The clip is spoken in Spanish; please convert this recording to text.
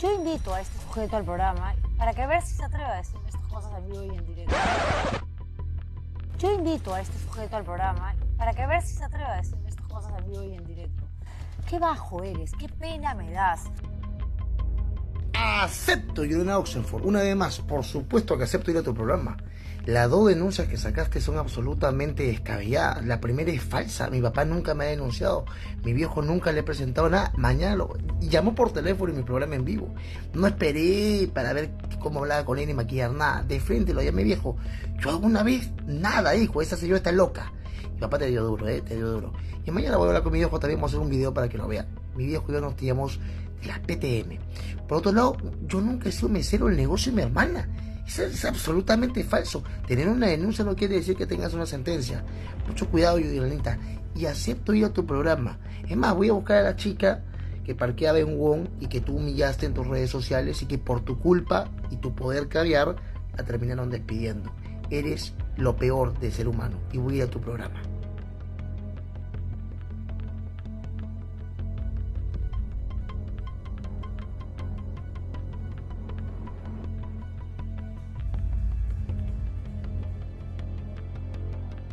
Yo invito a este sujeto al programa para que ver si se atreve a decir estas cosas en vivo y en directo. Yo invito a este sujeto al programa para que ver si se atreve a decir estas cosas en vivo y en directo. Qué bajo eres, qué pena me das. Acepto, Yolanda Oxenford, una vez más, por supuesto que acepto ir a tu programa. Las dos denuncias que sacaste son absolutamente descabelladas. La primera es falsa, mi papá nunca me ha denunciado, mi viejo nunca le he presentado nada. Mañana llamó por teléfono en mi programa en vivo. No esperé para ver cómo hablaba con él y maquillar nada. De frente lo llamé: viejo, yo alguna vez nada, hijo, esa señora está loca. Mi papá te dio duro, te dio duro. Y mañana voy a hablar con mi viejo, también vamos a hacer un video para que lo vean. Mi viejo y yo nos tiramos de las PTM. Por otro lado, yo nunca he sido mesero del negocio de mi hermana. Eso es absolutamente falso. Tener una denuncia no quiere decir que tengas una sentencia. Mucho cuidado, Yolanita. Y acepto ir a tu programa. Es más, voy a buscar a la chica que parqueaba en Wong y que tú humillaste en tus redes sociales y que por tu culpa y tu poder caviar la terminaron despidiendo. Eres lo peor de ser humano y voy a ir a tu programa.